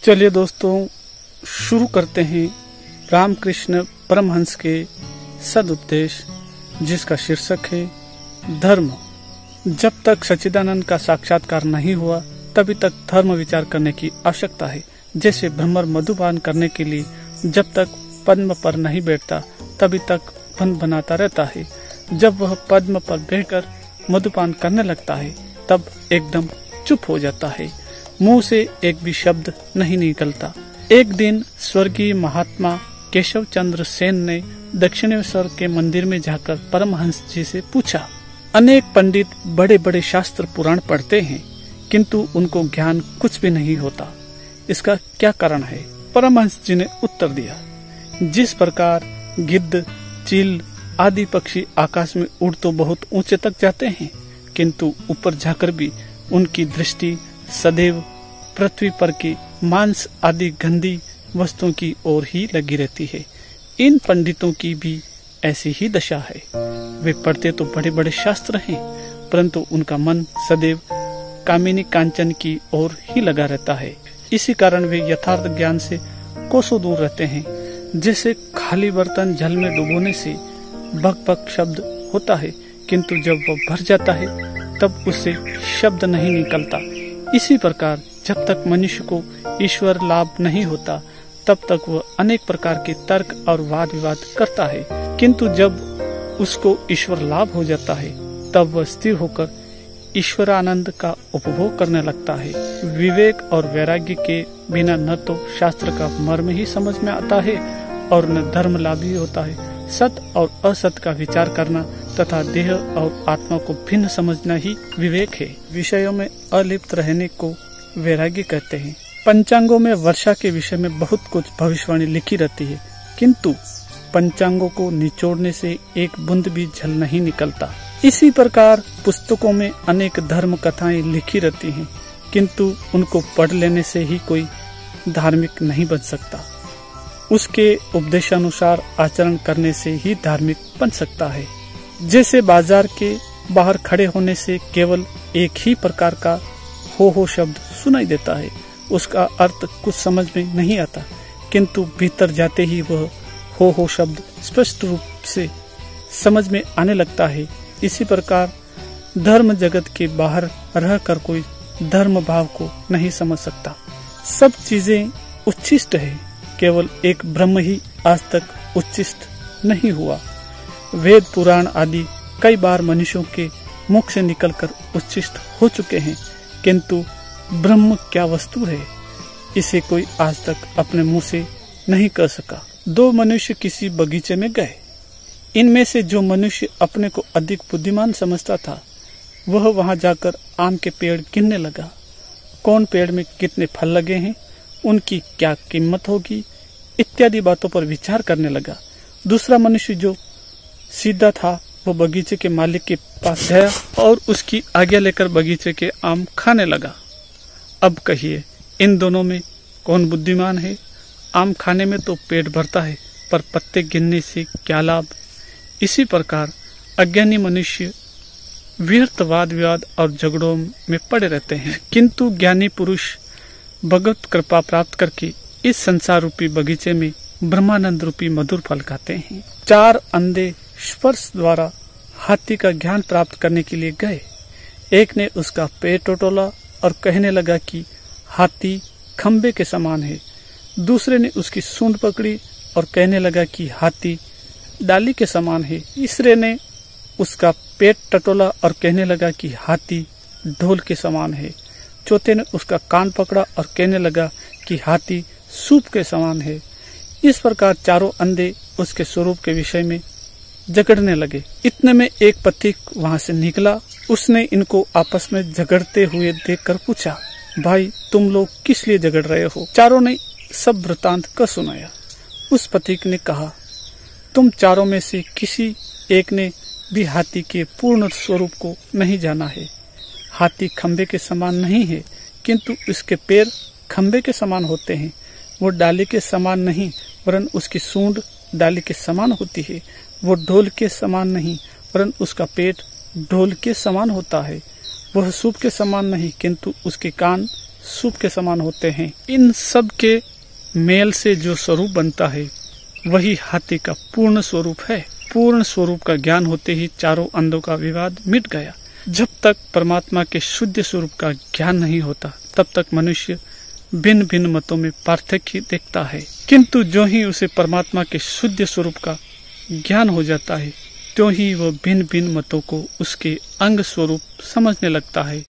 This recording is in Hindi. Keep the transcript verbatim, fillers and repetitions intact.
चलिए दोस्तों, शुरू करते हैं रामकृष्ण परमहंस के सदुपदेश, जिसका शीर्षक है धर्म। जब तक सच्चिदानंद का साक्षात्कार नहीं हुआ तभी तक धर्म विचार करने की आवश्यकता है। जैसे भ्रमर मधुपान करने के लिए जब तक पद्म पर नहीं बैठता तभी तक भन बनाता रहता है। जब वह पद्म पर बैठकर मधुपान करने लगता है तब एकदम चुप हो जाता है, मुंह से एक भी शब्द नहीं निकलता। एक दिन स्वर्गीय महात्मा केशव चंद्र सेन ने दक्षिणेश्वर के मंदिर में जाकर परमहंस जी से पूछा। अनेक पंडित बड़े बड़े शास्त्र पुराण पढ़ते हैं किंतु उनको ज्ञान कुछ भी नहीं होता, इसका क्या कारण है? परमहंस जी ने उत्तर दिया, जिस प्रकार गिद्ध, चील आदि पक्षी आकाश में उड़ तो बहुत ऊंचे तक जाते हैं किंतु ऊपर जाकर भी उनकी दृष्टि सदैव पृथ्वी पर की मांस आदि गंदी वस्तुओं की ओर ही लगी रहती है। इन पंडितों की भी ऐसी ही दशा है। वे पढ़ते तो बड़े बड़े शास्त्र हैं परंतु उनका मन सदैव कामिनी कांचन की ओर ही लगा रहता है। इसी कारण वे यथार्थ ज्ञान से कोसों दूर रहते हैं। जैसे खाली बर्तन जल में डुबोने से बक बक शब्द होता है किंतु जब वह भर जाता है तब उससे शब्द नहीं निकलता। इसी प्रकार जब तक मनुष्य को ईश्वर लाभ नहीं होता तब तक वह अनेक प्रकार के तर्क और वाद विवाद करता है, किंतु जब उसको ईश्वर लाभ हो जाता है तब वह स्थिर होकर ईश्वरानंद का उपभोग करने लगता है। विवेक और वैराग्य के बिना न तो शास्त्र का मर्म ही समझ में आता है और न धर्म लाभ ही होता है। सत और असत का विचार करना तथा देह और आत्मा को भिन्न समझना ही विवेक है। विषयों में अलिप्त रहने को वैराग्य कहते हैं। पंचांगों में वर्षा के विषय में बहुत कुछ भविष्यवाणी लिखी रहती है किंतु पंचांगों को निचोड़ने से एक बूंद भी जल नहीं निकलता। इसी प्रकार पुस्तकों में अनेक धर्म कथाएं लिखी रहती हैं किंतु उनको पढ़ लेने से ही कोई धार्मिक नहीं बन सकता। उसके उपदेशानुसार आचरण करने से ही धार्मिक बन सकता है। जैसे बाजार के बाहर खड़े होने से केवल एक ही प्रकार का हो हो शब्द सुनाई देता है, उसका अर्थ कुछ समझ में नहीं आता किंतु भीतर जाते ही वह हो हो शब्द स्पष्ट रूप से समझ में आने लगता है। इसी प्रकार धर्म जगत के बाहर रहकर कोई धर्म भाव को नहीं समझ सकता। सब चीजें उच्छिष्ट है, केवल एक ब्रह्म ही आज तक उच्छिष्ट नहीं हुआ। वेद पुराण आदि कई बार मनुष्यों के मुख से निकलकर उच्छिष्ट हो चुके हैं किंतु ब्रह्म क्या वस्तु है, इसे कोई आज तक अपने मुंह से नहीं कह सका। दो मनुष्य किसी बगीचे में गए। इनमें से जो मनुष्य अपने को अधिक बुद्धिमान समझता था वह वहां जाकर आम के पेड़ गिनने लगा। कौन पेड़ में कितने फल लगे हैं, उनकी क्या कीमत होगी इत्यादि बातों पर विचार करने लगा। दूसरा मनुष्य जो सीधा था वो बगीचे के मालिक के पास गया और उसकी आज्ञा लेकर बगीचे के आम खाने लगा। अब कहिए इन दोनों में कौन बुद्धिमान है? आम खाने में तो पेट भरता है पर पत्ते गिनने से क्या लाभ। इसी प्रकार अज्ञानी मनुष्य व्यर्थ वाद विवाद और झगड़ों में पड़े रहते हैं किंतु ज्ञानी पुरुष भगवत कृपा प्राप्त करके इस संसार रूपी बगीचे में ब्रह्मानंद रूपी मधुर फल खाते हैं। चार अंधे स्पर्श द्वारा हाथी का ज्ञान प्राप्त करने के लिए गए। एक ने उसका पेट टटोला और कहने लगा कि हाथी खंबे के समान है। दूसरे ने उसकी सूंड पकड़ी और कहने लगा कि हाथी डाली के समान है। तीसरे ने उसका पेट टटोला और कहने लगा कि हाथी ढोल के समान है। चौथे ने उसका कान पकड़ा और कहने लगा कि हाथी सूप के समान है। इस प्रकार चारों अंधे उसके स्वरूप के विषय में झगड़ने लगे। इतने में एक पथिक वहां से निकला। उसने इनको आपस में झगड़ते हुए देखकर पूछा, भाई तुम लोग किस लिए झगड़ रहे हो? चारों ने सब वृतांत का सुनाया। उस पथिक ने कहा, तुम चारों में से किसी एक ने भी हाथी के पूर्ण स्वरूप को नहीं जाना है। हाथी खंबे के समान नहीं है किंतु उसके पैर खंबे के समान होते हैं। वो डाली के समान नहीं वरन उसकी सूंड डाली के समान होती है। वो ढोल के समान नहीं वरन उसका पेट ढोल के समान होता है। वह सूप के समान नहीं किंतु उसके कान सूप के समान होते हैं। इन सब के मेल से जो स्वरूप बनता है वही हाथी का पूर्ण स्वरूप है। पूर्ण स्वरूप का ज्ञान होते ही चारों अंधों का विवाद मिट गया। जब तक परमात्मा के शुद्ध स्वरूप का ज्ञान नहीं होता तब तक मनुष्य भिन्न भिन्न मतों में पार्थक्य देखता है, किंतु जो ही उसे परमात्मा के शुद्ध स्वरूप का ज्ञान हो जाता है त्यों ही वह भिन्न भिन्न मतों को उसके अंग स्वरूप समझने लगता है।